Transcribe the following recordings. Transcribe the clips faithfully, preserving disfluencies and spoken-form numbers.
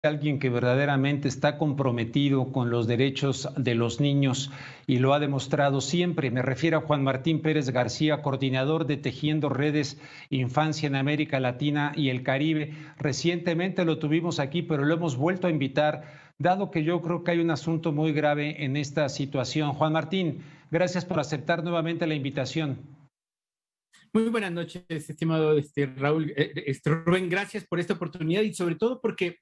alguien que verdaderamente está comprometido con los derechos de los niños y lo ha demostrado siempre. Me refiero a Juan Martín Pérez García, coordinador de Tejiendo Redes Infancia en América Latina y el Caribe. Recientemente lo tuvimos aquí, pero lo hemos vuelto a invitar, dado que yo creo que hay un asunto muy grave en esta situación. Juan Martín, gracias por aceptar nuevamente la invitación. Muy buenas noches, estimado este, Raúl. Eh, este, Rubén, gracias por esta oportunidad y sobre todo porque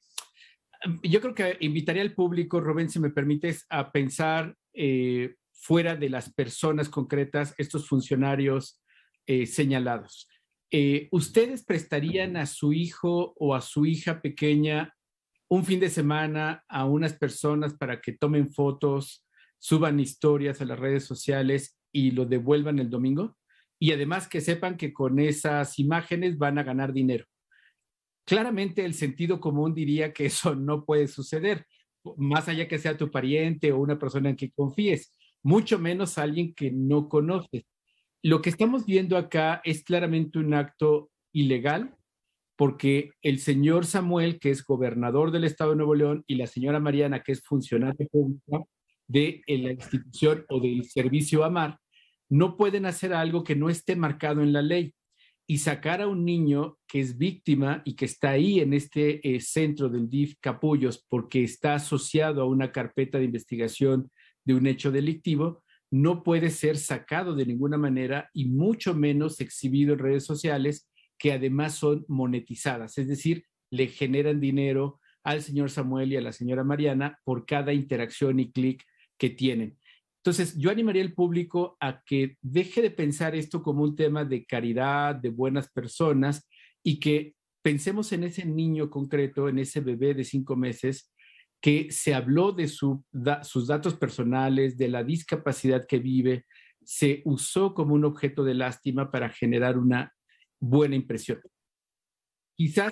yo creo que invitaría al público, Rubén, si me permites, a pensar eh, fuera de las personas concretas, estos funcionarios eh, señalados. Eh, ¿Ustedes prestarían a su hijo o a su hija pequeña un fin de semana a unas personas para que tomen fotos, suban historias a las redes sociales y lo devuelvan el domingo? Y además que sepan que con esas imágenes van a ganar dinero. Claramente el sentido común diría que eso no puede suceder, más allá que sea tu pariente o una persona en que confíes, mucho menos alguien que no conoces. Lo que estamos viendo acá es claramente un acto ilegal, porque el señor Samuel, que es gobernador del estado de Nuevo León, y la señora Mariana, que es funcionaria pública de la institución o del servicio AMAR, no pueden hacer algo que no esté marcado en la ley. Y sacar a un niño que es víctima y que está ahí en este eh, centro del D I F Capullos porque está asociado a una carpeta de investigación de un hecho delictivo, no puede ser sacado de ninguna manera y mucho menos exhibido en redes sociales que además son monetizadas, es decir, le generan dinero al señor Samuel y a la señora Mariana por cada interacción y clic que tienen. Entonces, yo animaría al público a que deje de pensar esto como un tema de caridad, de buenas personas, y que pensemos en ese niño concreto, en ese bebé de cinco meses, que se habló de su, da, sus datos personales, de la discapacidad que vive, se usó como un objeto de lástima para generar una buena impresión. Quizás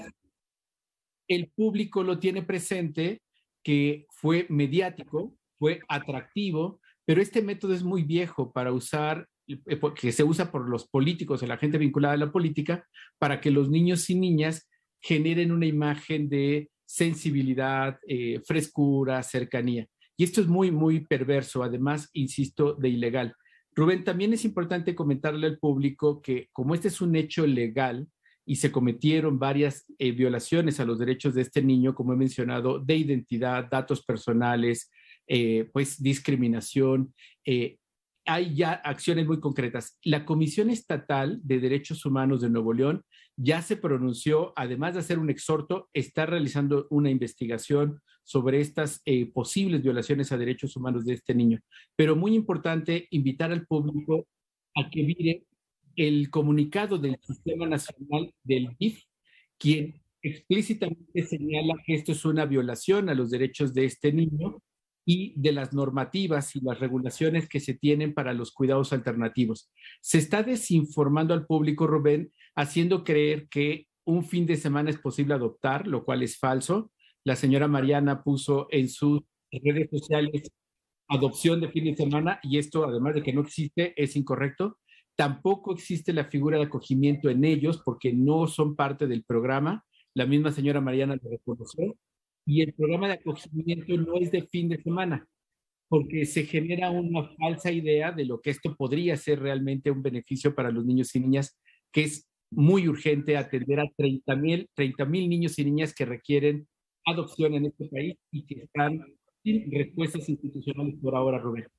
el público lo tiene presente, que fue mediático, fue atractivo, pero este método es muy viejo para usar, que se usa por los políticos o la gente vinculada a la política, para que los niños y niñas generen una imagen de sensibilidad, eh, frescura, cercanía. Y esto es muy, muy perverso, además, insisto, de ilegal. Rubén, también es importante comentarle al público que como este es un hecho legal y se cometieron varias eh, violaciones a los derechos de este niño, como he mencionado, de identidad, datos personales, eh, pues discriminación, eh, hay ya acciones muy concretas. La Comisión Estatal de Derechos Humanos de Nuevo León ya se pronunció, además de hacer un exhorto, está realizando una investigación sobre estas eh, posibles violaciones a derechos humanos de este niño. Pero muy importante invitar al público a que mire el comunicado del Sistema Nacional del D I F, quien explícitamente señala que esto es una violación a los derechos de este niño y de las normativas y las regulaciones que se tienen para los cuidados alternativos. Se está desinformando al público, Rubén, haciendo creer que un fin de semana es posible adoptar, lo cual es falso. La señora Mariana puso en sus redes sociales adopción de fin de semana y esto, además de que no existe, es incorrecto. Tampoco existe la figura de acogimiento en ellos porque no son parte del programa. La misma señora Mariana lo reconoció. Y el programa de acogimiento no es de fin de semana, porque se genera una falsa idea de lo que esto podría ser realmente un beneficio para los niños y niñas, que es muy urgente atender a treinta mil niños y niñas que requieren adopción en este país y que están sin respuestas institucionales por ahora, Rubén.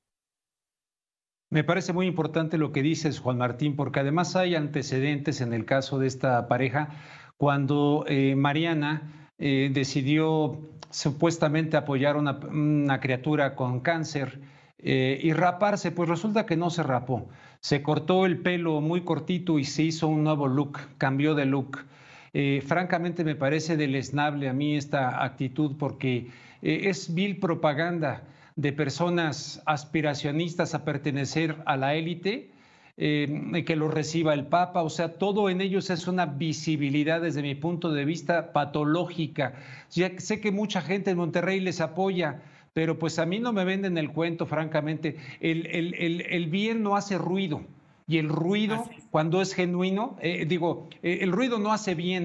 Me parece muy importante lo que dices, Juan Martín, porque además hay antecedentes en el caso de esta pareja cuando eh, Mariana eh, decidió supuestamente apoyar a una, una criatura con cáncer eh, y raparse, pues resulta que no se rapó. Se cortó el pelo muy cortito y se hizo un nuevo look, cambió de look. Eh, francamente me parece deleznable a mí esta actitud porque eh, es vil propaganda de personas aspiracionistas a pertenecer a la élite, eh, que lo reciba el Papa, o sea, todo en ellos es una visibilidad desde mi punto de vista patológica. Ya sé que mucha gente en Monterrey les apoya, pero pues a mí no me venden el cuento, francamente. El, el, el, el bien no hace ruido y el ruido, cuando es genuino, eh, digo, eh, el ruido no hace bien.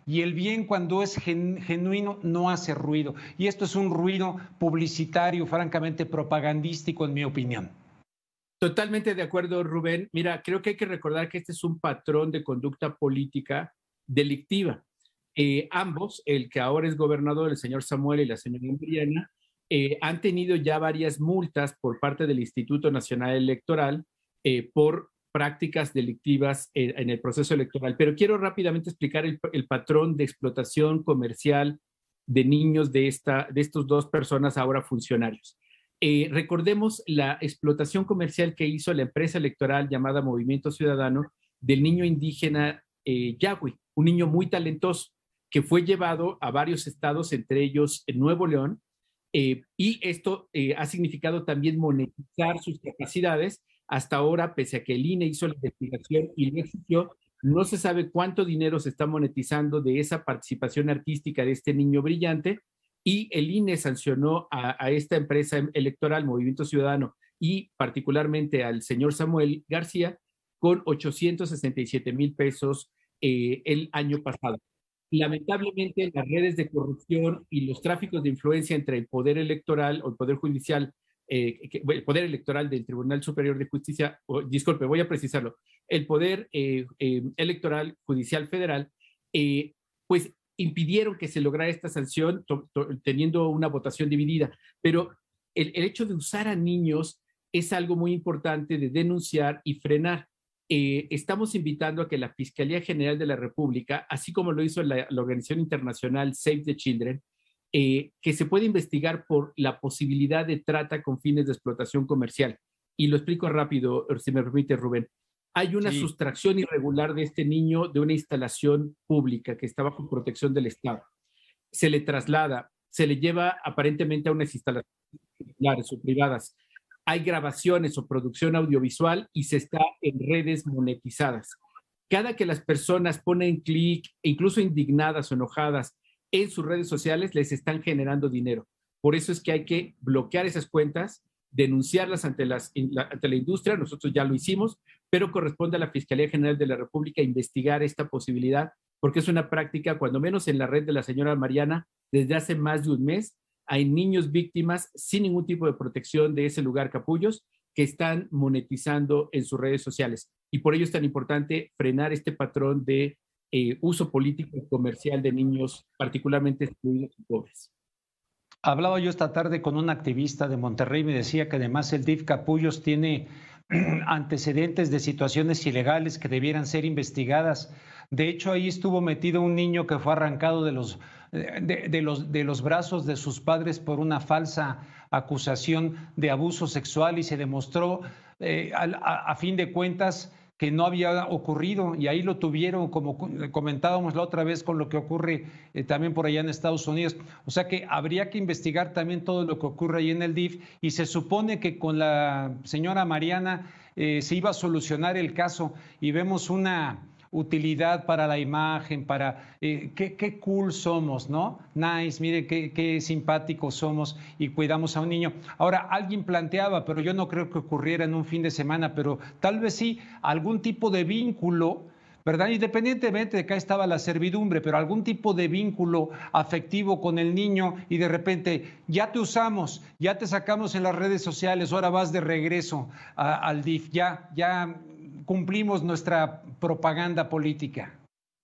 y el bien cuando es gen, genuino no hace ruido. Y esto es un ruido publicitario, francamente propagandístico, en mi opinión. Totalmente de acuerdo, Rubén. Mira, creo que hay que recordar que este es un patrón de conducta política delictiva. Eh, ambos, el que ahora es gobernador, el señor Samuel y la señora Mariana, eh, han tenido ya varias multas por parte del Instituto Nacional Electoral eh, por prácticas delictivas eh, en el proceso electoral. Pero quiero rápidamente explicar el, el patrón de explotación comercial de niños de, esta, de estos dos personas ahora funcionarios. Eh, recordemos la explotación comercial que hizo la empresa electoral llamada Movimiento Ciudadano del niño indígena eh, Yahweh, un niño muy talentoso que fue llevado a varios estados, entre ellos en Nuevo León, eh, y esto eh, ha significado también monetizar sus capacidades. Hasta ahora, pese a que el I N E hizo la investigación y lo exigió, no se sabe cuánto dinero se está monetizando de esa participación artística de este niño brillante, y el I N E sancionó a, a esta empresa electoral, Movimiento Ciudadano, y particularmente al señor Samuel García, con ochocientos sesenta y siete mil pesos eh, el año pasado. Lamentablemente, las redes de corrupción y los tráficos de influencia entre el poder electoral o el poder judicial, eh, el poder electoral del Tribunal Superior de Justicia, o, disculpe, voy a precisarlo, el poder eh, eh, electoral judicial federal, eh, pues impidieron que se lograra esta sanción teniendo una votación dividida. Pero el, el hecho de usar a niños es algo muy importante de denunciar y frenar. Eh, estamos invitando a que la Fiscalía General de la República, así como lo hizo la, la organización internacional Save the Children, eh, que se puede investigar por la posibilidad de trata con fines de explotación comercial. Y lo explico rápido, si me permite, Rubén. Hay una sí. sustracción irregular de este niño de una instalación pública que está bajo protección del Estado. Se le traslada, se le lleva aparentemente a unas instalaciones particulares o privadas. Hay grabaciones o producción audiovisual y se está en redes monetizadas. Cada que las personas ponen clic, incluso indignadas o enojadas en sus redes sociales, les están generando dinero. Por eso es que hay que bloquear esas cuentas, denunciarlas ante, las, la, ante la industria. Nosotros ya lo hicimos, pero corresponde a la Fiscalía General de la República investigar esta posibilidad, porque es una práctica, cuando menos en la red de la señora Mariana, desde hace más de un mes, hay niños víctimas sin ningún tipo de protección de ese lugar, Capullos, que están monetizando en sus redes sociales. Y por ello es tan importante frenar este patrón de eh, uso político y comercial de niños, particularmente excluidos y pobres. Hablaba yo esta tarde con un activista de Monterrey, me decía que además el D I F Capullos tiene antecedentes de situaciones ilegales que debieran ser investigadas. De hecho, ahí estuvo metido un niño que fue arrancado de los, de, de los, de los brazos de sus padres por una falsa acusación de abuso sexual y se demostró eh, a, a, a fin de cuentas que no había ocurrido, y ahí lo tuvieron, como comentábamos la otra vez con lo que ocurre eh, también por allá en Estados Unidos. O sea que habría que investigar también todo lo que ocurre ahí en el D I F, y se supone que con la señora Mariana eh, se iba a solucionar el caso, y vemos una utilidad para la imagen, para eh, qué, qué cool somos, ¿no? Nice, mire qué, qué simpáticos somos y cuidamos a un niño. Ahora, alguien planteaba, pero yo no creo que ocurriera en un fin de semana, pero tal vez sí, algún tipo de vínculo, ¿verdad? Independientemente de que ahí estaba la servidumbre, pero algún tipo de vínculo afectivo con el niño, y de repente ya te usamos, ya te sacamos en las redes sociales, ahora vas de regreso a, al D I F, ya, ya cumplimos nuestra propaganda política.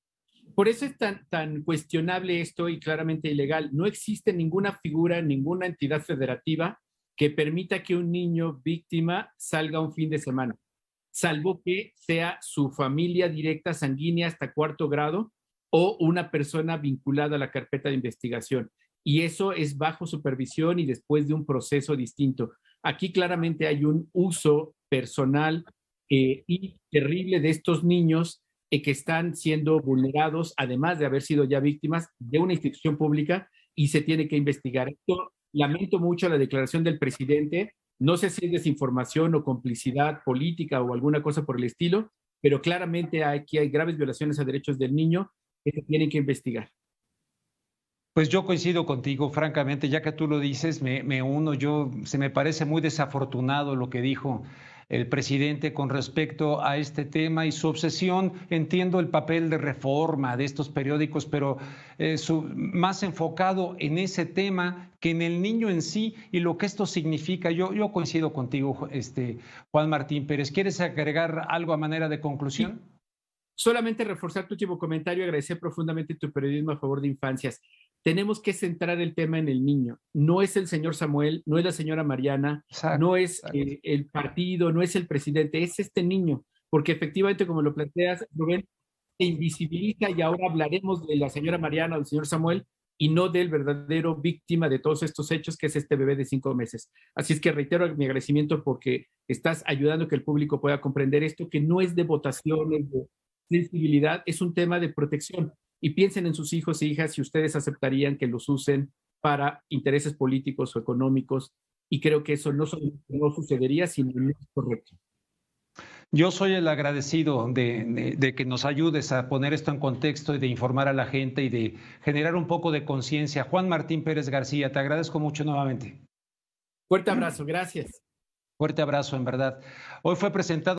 Por eso es tan, tan cuestionable esto y claramente ilegal. No existe ninguna figura, ninguna entidad federativa que permita que un niño víctima salga un fin de semana, salvo que sea su familia directa sanguínea hasta cuarto grado o una persona vinculada a la carpeta de investigación. Y eso es bajo supervisión y después de un proceso distinto. Aquí claramente hay un uso personal Eh, y terrible de estos niños eh, que están siendo vulnerados, además de haber sido ya víctimas de una institución pública, y se tiene que investigar. Esto, lamento mucho la declaración del presidente, no sé si es desinformación o complicidad política o alguna cosa por el estilo, pero claramente aquí hay graves violaciones a derechos del niño que se tienen que investigar. Pues yo coincido contigo, francamente, ya que tú lo dices, me, me uno. Yo, se me parece muy desafortunado lo que dijo el presidente con respecto a este tema y su obsesión. Entiendo el papel de reforma de estos periódicos, pero eh, su, más enfocado en ese tema que en el niño en sí y lo que esto significa. Yo, yo coincido contigo, este, Juan Martín Pérez. ¿Quieres agregar algo a manera de conclusión? Sí. Solamente reforzar tu último comentario, agradecer profundamente tu periodismo a favor de infancias. Tenemos que centrar el tema en el niño. No es el señor Samuel, no es la señora Mariana, exacto, no es eh, el partido, no es el presidente, es este niño. Porque efectivamente, como lo planteas, Rubén, se invisibiliza y ahora hablaremos de la señora Mariana o del señor Samuel y no del verdadero víctima de todos estos hechos, que es este bebé de cinco meses. Así es que reitero mi agradecimiento porque estás ayudando a que el público pueda comprender esto, que no es de votaciones, de sensibilidad, es un tema de protección. Y piensen en sus hijos e hijas si ustedes aceptarían que los usen para intereses políticos o económicos, y creo que eso no, no sucedería, sino no es correcto. Yo soy el agradecido de, de, de que nos ayudes a poner esto en contexto y de informar a la gente y de generar un poco de conciencia. Juan Martín Pérez García, te agradezco mucho nuevamente. Fuerte abrazo, gracias. Fuerte abrazo, en verdad. Hoy fue presentado